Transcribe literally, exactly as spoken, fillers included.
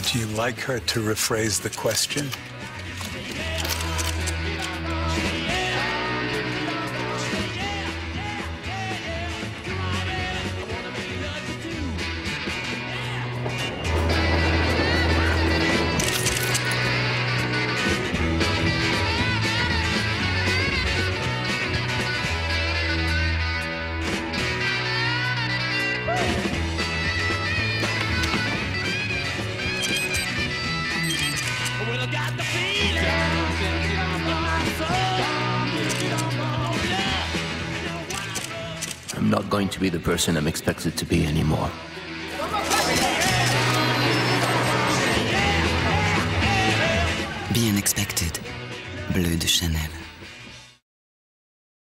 Would you like her to rephrase the question? I'm not going to be the person I'm expected to be anymore. Bien Expected, Bleu de Chanel.